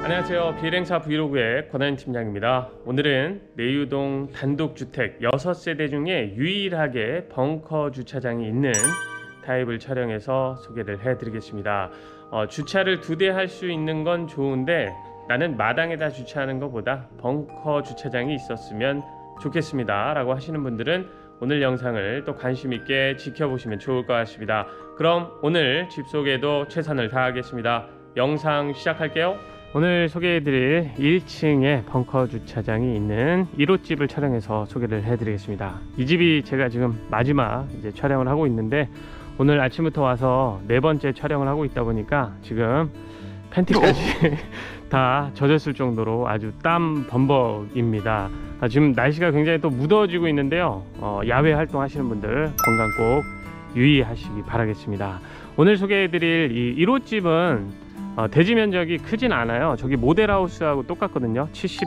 안녕하세요. 비일행사 브이로그의 권하윤 팀장입니다. 오늘은 내유동 단독주택 6세대 중에 유일하게 벙커 주차장이 있는 타입을 촬영해서 소개를 해드리겠습니다. 주차를 2대 할 수 있는 건 좋은데 나는 마당에다 주차하는 것보다 벙커 주차장이 있었으면 좋겠습니다 라고 하시는 분들은 오늘 영상을 또 관심 있게 지켜보시면 좋을 것 같습니다. 그럼 오늘 집 소개도 최선을 다하겠습니다. 영상 시작할게요. 오늘 소개해드릴 1층에 벙커 주차장이 있는 1호집을 촬영해서 소개를 해드리겠습니다. 이 집이 제가 지금 마지막 촬영을 하고 있는데 오늘 아침부터 와서 4번째 촬영을 하고 있다 보니까 지금 팬티까지 다 젖었을 정도로 아주 땀 범벅입니다. 지금 날씨가 굉장히 또 무더워지고 있는데요. 야외 활동하시는 분들 건강 꼭 유의하시기 바라겠습니다. 오늘 소개해드릴 이 1호집은 대지 면적이 크진 않아요. 저기 모델하우스하고 똑같거든요.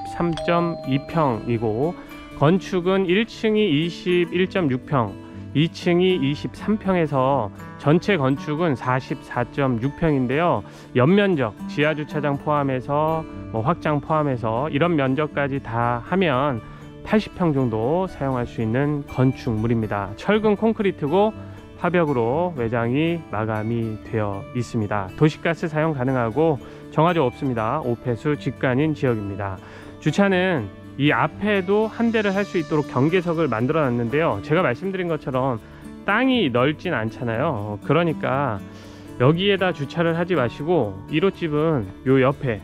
73.2평이고 건축은 1층이 21.6평 2층이 23평에서 전체 건축은 44.6평인데요 연면적 지하주차장 포함해서 확장 포함해서 이런 면적까지 다 하면 80평 정도 사용할 수 있는 건축물입니다. 철근 콘크리트고 화벽으로 외장이 마감이 되어 있습니다. 도시가스 사용 가능하고 정화조 없습니다. 5폐수 직관인 지역입니다. 주차는 이 앞에도 한 대를 할 수 있도록 경계석을 만들어 놨는데요. 제가 말씀드린 것처럼 땅이 넓진 않잖아요. 그러니까 여기에다 주차를 하지 마시고 1호집은 요 옆에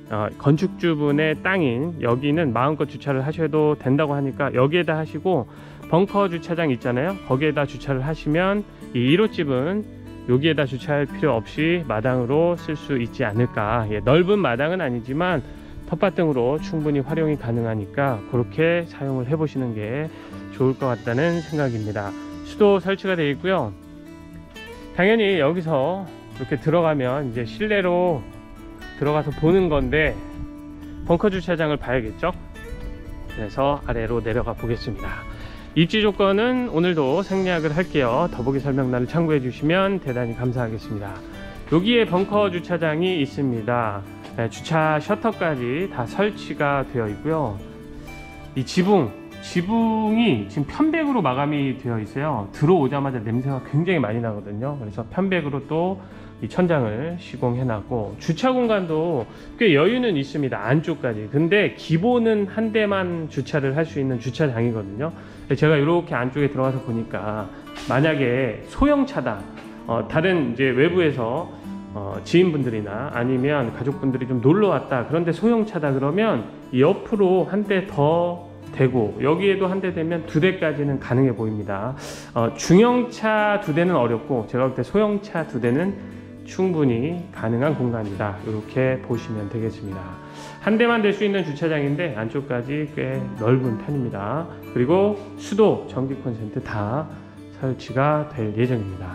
건축주분의 땅인 여기는 마음껏 주차를 하셔도 된다고 하니까 여기에다 하시고 벙커 주차장 있잖아요. 거기에다 주차를 하시면 이 1호집은 여기에다 주차할 필요 없이 마당으로 쓸 수 있지 않을까. 넓은 마당은 아니지만 텃밭 등으로 충분히 활용이 가능하니까 그렇게 사용을 해 보시는 게 좋을 것 같다는 생각입니다. 수도 설치가 되어 있고요. 당연히 여기서 이렇게 들어가면 이제 실내로 들어가서 보는 건데 벙커 주차장을 봐야겠죠. 그래서 아래로 내려가 보겠습니다. 입지 조건은 오늘도 생략을 할게요. 더보기 설명란을 참고해 주시면 대단히 감사하겠습니다. 여기에 벙커 주차장이 있습니다. 주차 셔터까지 다 설치가 되어 있고요. 이 지붕이 지금 편백으로 마감이 되어 있어요. 들어오자마자 냄새가 굉장히 많이 나거든요. 그래서 편백으로 또 이 천장을 시공해 놨고 주차 공간도 꽤 여유는 있습니다. 안쪽까지. 근데 기본은 한 대만 주차를 할 수 있는 주차장이거든요. 제가 이렇게 안쪽에 들어가서 보니까 만약에 소형차다 다른 이제 외부에서 지인분들이나 아니면 가족분들이 좀 놀러 왔다 그런데 소형차다 그러면 옆으로 한 대 더 대고 여기에도 한 대 되면 2대까지는 가능해 보입니다. 중형차 2대는 어렵고 제가 볼 때 소형차 2대는 충분히 가능한 공간이다. 이렇게 보시면 되겠습니다. 한 대만 될 수 있는 주차장인데 안쪽까지 꽤 넓은 편입니다. 그리고 수도, 전기 콘센트 다 설치가 될 예정입니다.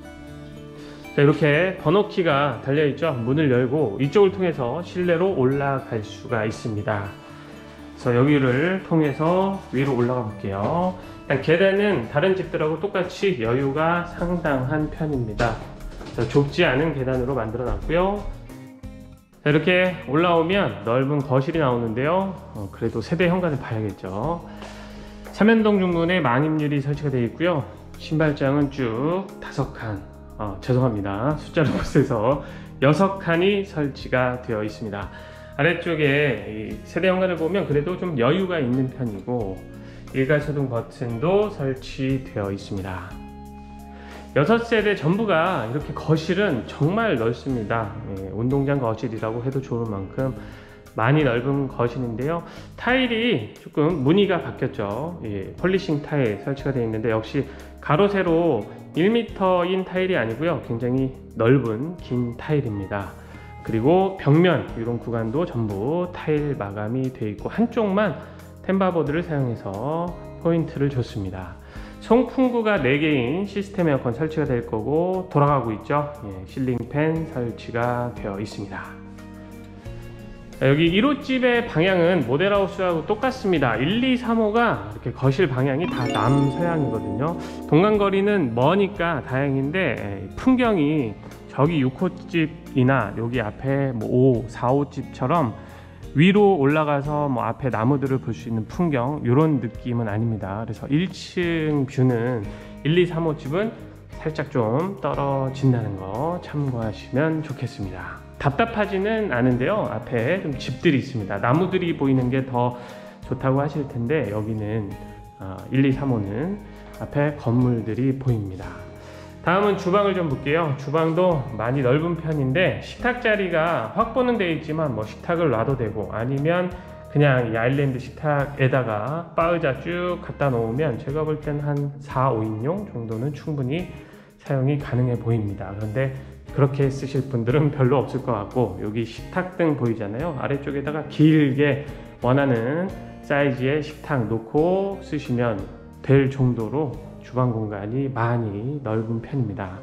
자, 이렇게 번호키가 달려있죠. 문을 열고 이쪽을 통해서 실내로 올라갈 수가 있습니다. 그래서 여기를 통해서 위로 올라가 볼게요. 일단 계단은 다른 집들하고 똑같이 여유가 상당한 편입니다. 좁지 않은 계단으로 만들어 놨고요. 자, 이렇게 올라오면 넓은 거실이 나오는데요. 그래도 세대 현관을 봐야겠죠. 삼연동 중문에 망임유리 설치가 되어 있고요. 신발장은 쭉 5칸 죄송합니다. 숫자를 못세서 6칸이 설치가 되어 있습니다. 아래쪽에 이 세대 현관을 보면 그래도 좀 여유가 있는 편이고 일괄소등 버튼도 설치되어 있습니다. 6세대 전부가 이렇게 거실은 정말 넓습니다. 운동장 거실이라고 해도 좋을 만큼 많이 넓은 거실인데요. 타일이 조금 무늬가 바뀌었죠. 폴리싱 타일 설치가 되어 있는데 역시 가로 세로 1m인 타일이 아니고요. 굉장히 넓은 긴 타일입니다. 그리고 벽면 이런 구간도 전부 타일 마감이 되어 있고 한쪽만 템바보드를 사용해서 포인트를 줬습니다. 송풍구가 4개인 시스템 에어컨 설치가 될 거고 돌아가고 있죠. 실링팬 설치가 되어 있습니다. 여기 1호집의 방향은 모델하우스하고 똑같습니다. 1, 2, 3호가 이렇게 거실 방향이 다 남서양이거든요. 동간거리는 머니까 다행인데 풍경이 저기 6호집이나 여기 앞에 뭐 4, 5집처럼 위로 올라가서 뭐 앞에 나무들을 볼 수 있는 풍경 이런 느낌은 아닙니다. 그래서 1층 뷰는 1, 2, 3, 5집은 살짝 좀 떨어진다는 거 참고하시면 좋겠습니다. 답답하지는 않은데요, 앞에 좀 집들이 있습니다. 나무들이 보이는 게 더 좋다고 하실 텐데 여기는 1, 2, 3호는 앞에 건물들이 보입니다. 다음은 주방을 좀 볼게요. 주방도 많이 넓은 편인데 식탁 자리가 확보는 되어 있지만 뭐 식탁을 놔도 되고 아니면 그냥 이 아일랜드 식탁에다가 바의자 쭉 갖다 놓으면 제가 볼 때는 한 4, 5인용 정도는 충분히 사용이 가능해 보입니다. 그런데 그렇게 쓰실 분들은 별로 없을 것 같고, 여기 식탁등 보이잖아요. 아래쪽에다가 길게 원하는 사이즈의 식탁 놓고 쓰시면 될 정도로 주방 공간이 많이 넓은 편입니다.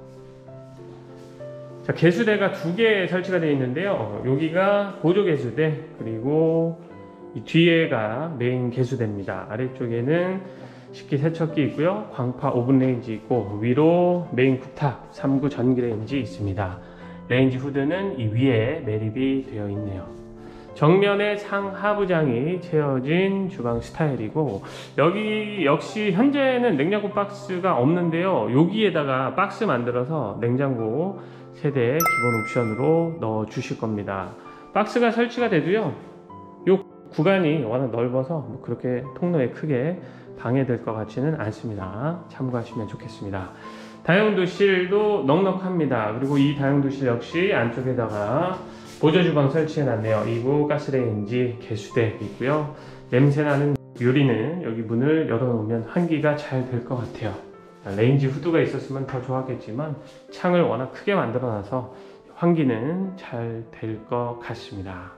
자, 개수대가 2개 설치가 되어 있는데요. 여기가 보조 개수대, 그리고 이 뒤에가 메인 개수대입니다. 아래쪽에는 식기 세척기 있고요, 광파 오븐 레인지 있고, 위로 메인 쿡탑 3구 전기 레인지 있습니다. 레인지 후드는 이 위에 매립이 되어 있네요. 정면에 상하부장이 채워진 주방 스타일이고, 여기 역시 현재는 냉장고 박스가 없는데요, 여기에다가 박스 만들어서 냉장고 세대 기본 옵션으로 넣어 주실 겁니다. 박스가 설치가 돼도요, 요 구간이 워낙 넓어서 뭐 그렇게 통로에 크게 방해될 것 같지는 않습니다. 참고하시면 좋겠습니다. 다용도실도 넉넉합니다. 그리고 이 다용도실 역시 안쪽에다가 보조주방 설치해놨네요. 2구 가스레인지 개수대 있고요. 냄새나는 요리는 여기 문을 열어놓으면 환기가 잘 될 것 같아요. 레인지 후드가 있었으면 더 좋았겠지만 창을 워낙 크게 만들어놔서 환기는 잘 될 것 같습니다.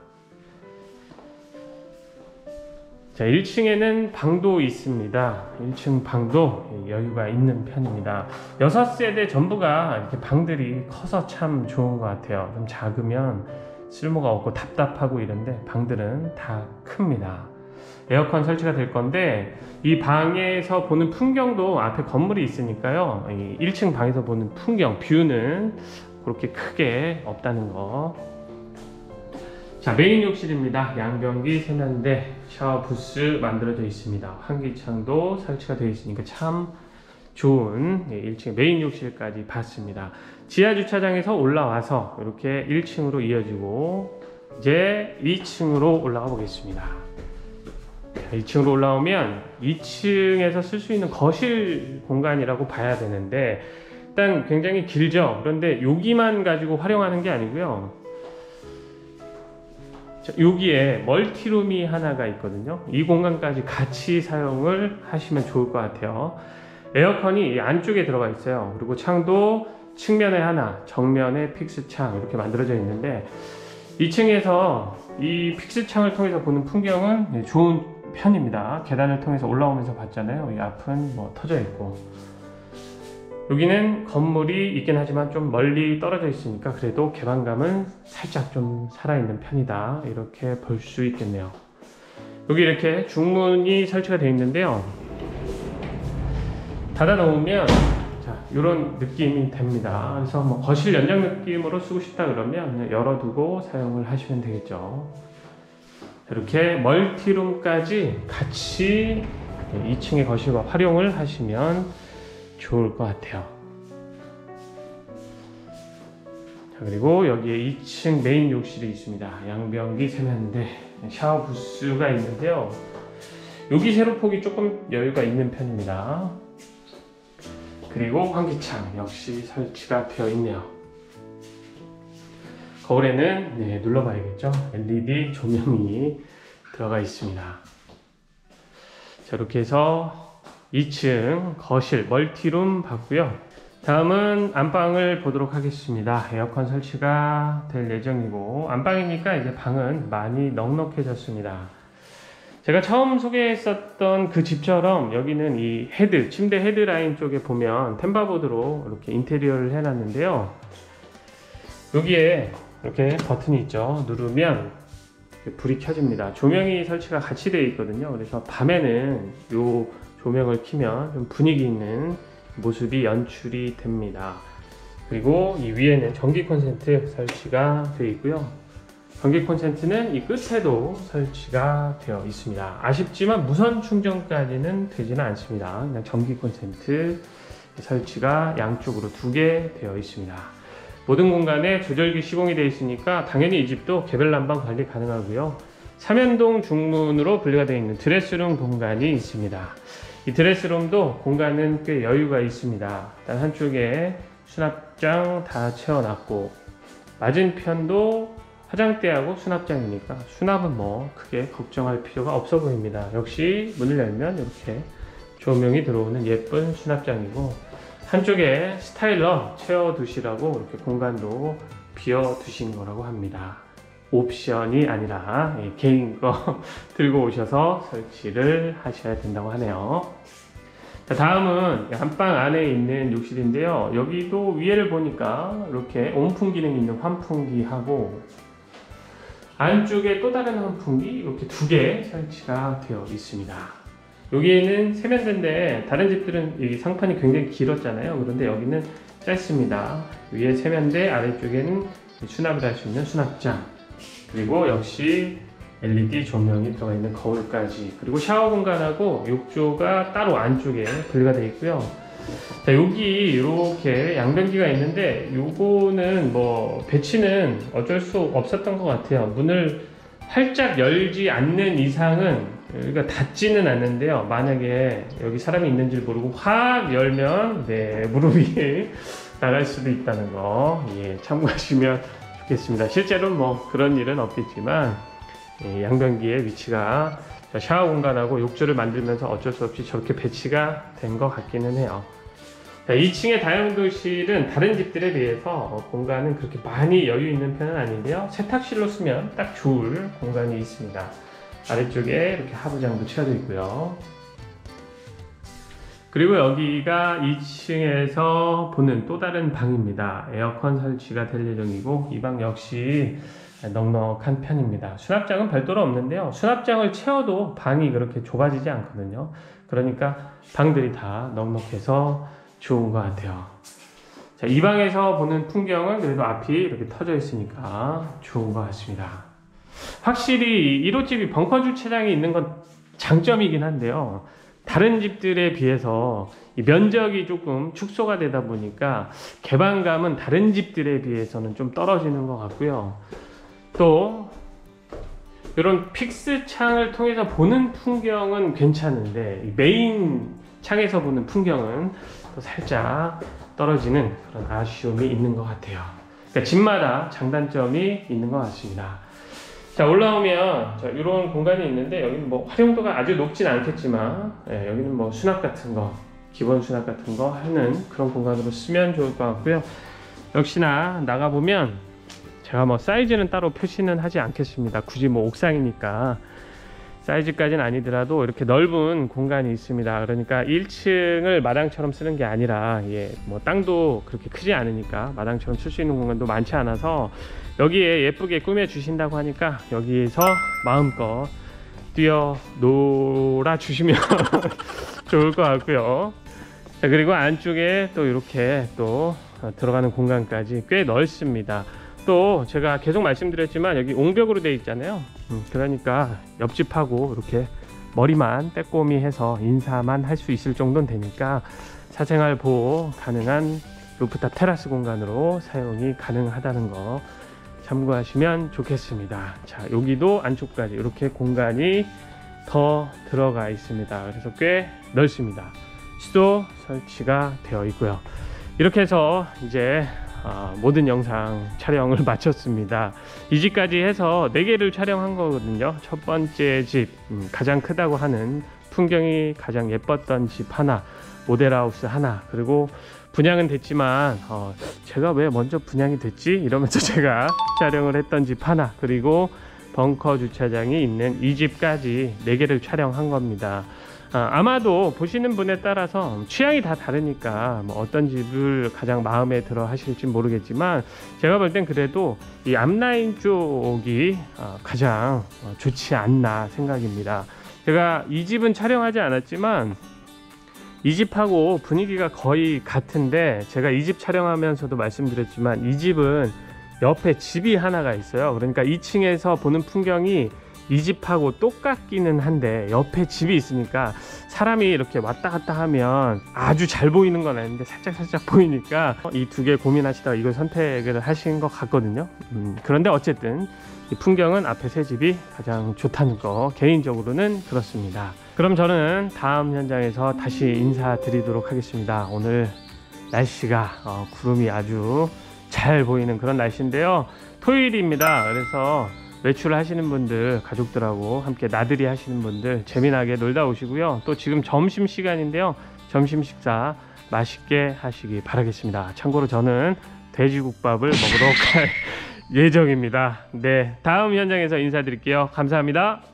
자, 1층에는 방도 있습니다. 1층 방도 여유가 있는 편입니다. 6세대 전부가 이렇게 방들이 커서 참 좋은 것 같아요. 좀 작으면 쓸모가 없고 답답하고 이런데 방들은 다 큽니다. 에어컨 설치가 될 건데 이 방에서 보는 풍경도 앞에 건물이 있으니까요, 이 1층 방에서 보는 풍경, 뷰는 그렇게 크게 없다는 거. 자, 메인 욕실입니다. 양변기 세면대, 샤워 부스 만들어져 있습니다. 환기창도 설치가 되어 있으니까 참 좋은 1층 메인 욕실까지 봤습니다. 지하 주차장에서 올라와서 이렇게 1층으로 이어지고 이제 2층으로 올라가 보겠습니다. 1층으로 올라오면 2층에서 쓸 수 있는 거실 공간이라고 봐야 되는데 일단 굉장히 길죠. 그런데 여기만 가지고 활용하는 게 아니고요, 자, 여기에 멀티룸이 하나가 있거든요. 이 공간까지 같이 사용을 하시면 좋을 것 같아요. 에어컨이 안쪽에 들어가 있어요. 그리고 창도 측면에 하나, 정면에 픽스 창 이렇게 만들어져 있는데 2층에서 이 픽스 창을 통해서 보는 풍경은 좋은 편입니다. 계단을 통해서 올라오면서 봤잖아요. 이 앞은 뭐 터져 있고, 여기는 건물이 있긴 하지만 좀 멀리 떨어져 있으니까 그래도 개방감은 살짝 좀 살아있는 편이다, 이렇게 볼 수 있겠네요. 여기 이렇게 중문이 설치가 되어 있는데요, 닫아 놓으면 자, 이런 느낌이 됩니다. 그래서 뭐 거실 연장 느낌으로 쓰고 싶다 그러면 그냥 열어두고 사용을 하시면 되겠죠. 이렇게 멀티룸까지 같이 2층의 거실과 활용을 하시면 좋을 것 같아요. 자, 그리고 여기에 2층 메인 욕실이 있습니다. 양변기 세면대, 샤워 부스가 있는데요, 여기 세로폭이 조금 여유가 있는 편입니다. 그리고 환기창 역시 설치가 되어 있네요. 거울에는 눌러봐야겠죠, LED 조명이 들어가 있습니다. 자, 이렇게 해서 2층 거실 멀티룸 봤고요. 다음은 안방을 보도록 하겠습니다. 에어컨 설치가 될 예정이고, 안방이니까 이제 방은 많이 넉넉해졌습니다. 제가 처음 소개했었던 그 집처럼 여기는 이 헤드, 침대 헤드라인 쪽에 보면 템바보드로 이렇게 인테리어를 해놨는데요, 여기에 이렇게 버튼이 있죠. 누르면 불이 켜집니다. 조명이 설치가 같이 되어 있거든요. 그래서 밤에는 요 조명을 켜면 좀 분위기 있는 모습이 연출이 됩니다. 그리고 이 위에는 전기 콘센트 설치가 되어 있고요. 전기 콘센트는 이 끝에도 설치가 되어 있습니다. 아쉽지만 무선 충전까지는 되지는 않습니다. 그냥 전기 콘센트 설치가 양쪽으로 2개 되어 있습니다. 모든 공간에 조절기 시공이 되어 있으니까 당연히 이 집도 개별 난방 관리 가능하고요. 3연동 중문으로 분리가 되어 있는 드레스룸 공간이 있습니다. 이 드레스룸도 공간은 꽤 여유가 있습니다. 일단 한쪽에 수납장 다 채워놨고, 맞은편도 화장대하고 수납장이니까 수납은 뭐 크게 걱정할 필요가 없어 보입니다. 역시 문을 열면 이렇게 조명이 들어오는 예쁜 수납장이고, 한쪽에 스타일러 채워두시라고 이렇게 공간도 비워두신 거라고 합니다. 옵션이 아니라 개인 거 들고 오셔서 설치를 하셔야 된다고 하네요. 자, 다음은 안방 안에 있는 욕실인데요. 여기도 위에를 보니까 이렇게 온풍 기능이 있는 환풍기하고, 안쪽에 또 다른 환풍기 이렇게 2개 설치가 되어 있습니다. 여기에는 세면대인데 다른 집들은 이 상판이 굉장히 길었잖아요. 그런데 여기는 짧습니다. 위에 세면대, 아래쪽에는 수납을 할 수 있는 수납장, 그리고 역시 LED 조명이 들어가 있는 거울까지, 그리고 샤워 공간하고 욕조가 따로 안쪽에 분리가 되어 있고요. 자, 여기 이렇게 양변기가 있는데 요거는 뭐 배치는 어쩔 수 없었던 것 같아요. 문을 활짝 열지 않는 이상은 여기가 닫지는 않는데요. 만약에 여기 사람이 있는지 모르고 확 열면 무릎이 나갈 수도 있다는 거 참고하시면 좋겠습니다. 실제로는 뭐 그런 일은 없겠지만 양변기의 위치가 샤워 공간하고 욕조를 만들면서 어쩔 수 없이 저렇게 배치가 된 것 같기는 해요. 2층의 다용도실은 다른 집들에 비해서 공간은 그렇게 많이 여유 있는 편은 아닌데요. 세탁실로 쓰면 딱 좋을 공간이 있습니다. 아래쪽에 이렇게 하부장도 채워져 있고요. 그리고 여기가 2층에서 보는 또 다른 방입니다. 에어컨 설치가 될 예정이고, 이 방 역시 넉넉한 편입니다. 수납장은 별도로 없는데요. 수납장을 채워도 방이 그렇게 좁아지지 않거든요. 그러니까 방들이 다 넉넉해서 좋은 것 같아요. 자, 이 방에서 보는 풍경은 그래도 앞이 이렇게 터져 있으니까 좋은 것 같습니다. 확실히 1호집이 벙커 주차장이 있는 건 장점이긴 한데요. 다른 집들에 비해서 이 면적이 조금 축소가 되다 보니까 개방감은 다른 집들에 비해서는 좀 떨어지는 것 같고요. 또 이런 픽스 창을 통해서 보는 풍경은 괜찮은데 이 메인 창에서 보는 풍경은 또 살짝 떨어지는 그런 아쉬움이 있는 것 같아요. 그러니까 집마다 장단점이 있는 것 같습니다. 자, 올라오면 이런 공간이 있는데, 여기는 뭐 활용도가 아주 높진 않겠지만 여기는 뭐 수납 같은 거, 기본 수납 같은 거 하는 그런 공간으로 쓰면 좋을 것 같고요. 역시나 나가보면 제가 뭐 사이즈는 따로 표시는 하지 않겠습니다. 굳이 뭐 옥상이니까 사이즈까지는 아니더라도 이렇게 넓은 공간이 있습니다. 그러니까 1층을 마당처럼 쓰는 게 아니라 뭐 땅도 그렇게 크지 않으니까 마당처럼 쓸 수 있는 공간도 많지 않아서 여기에 예쁘게 꾸며 주신다고 하니까 여기에서 마음껏 뛰어 놀아 주시면 좋을 것 같고요. 자, 그리고 안쪽에 또 이렇게 또 들어가는 공간까지 꽤 넓습니다. 또 제가 계속 말씀드렸지만 여기 옹벽으로 되어 있잖아요. 그러니까 옆집하고 이렇게 머리만 빼꼼히 해서 인사만 할 수 있을 정도는 되니까 사생활 보호 가능한 루프탑 테라스 공간으로 사용이 가능하다는 거 참고하시면 좋겠습니다. 자, 여기도 안쪽까지 이렇게 공간이 더 들어가 있습니다. 그래서 꽤 넓습니다. 수도 설치가 되어 있고요. 이렇게 해서 이제 모든 영상 촬영을 마쳤습니다. 이 집까지 해서 4개를 촬영한 거거든요. 첫 번째 집, 가장 크다고 하는 풍경이 가장 예뻤던 집 하나, 모델하우스 하나, 그리고 분양은 됐지만 제가 왜 먼저 분양이 됐지? 이러면서 제가 촬영을 했던 집 하나, 그리고 벙커 주차장이 있는 이 집까지 4개를 촬영한 겁니다. 아마도 보시는 분에 따라서 취향이 다 다르니까 뭐 어떤 집을 가장 마음에 들어 하실지 모르겠지만, 제가 볼 땐 그래도 이 앞라인 쪽이 가장 좋지 않나 생각입니다. 제가 이 집은 촬영하지 않았지만 이 집하고 분위기가 거의 같은데, 제가 이 집 촬영하면서도 말씀드렸지만 이 집은 옆에 집이 하나가 있어요. 그러니까 2층에서 보는 풍경이 이 집하고 똑같기는 한데 옆에 집이 있으니까 사람이 이렇게 왔다 갔다 하면 아주 잘 보이는 건 아닌데 살짝 보이니까 이 두 개 고민하시다가 이걸 선택을 하신 것 같거든요. 그런데 어쨌든 이 풍경은 앞에 새 집이 가장 좋다는 거, 개인적으로는 그렇습니다. 그럼 저는 다음 현장에서 다시 인사드리도록 하겠습니다. 오늘 날씨가 구름이 아주 잘 보이는 그런 날씨인데요. 토요일입니다. 그래서 외출을 하시는 분들, 가족들하고 함께 나들이 하시는 분들 재미나게 놀다 오시고요. 또 지금 점심시간인데요. 점심 식사 맛있게 하시기 바라겠습니다. 참고로 저는 돼지국밥을 먹으러 갈 예정입니다. 네, 다음 현장에서 인사드릴게요. 감사합니다.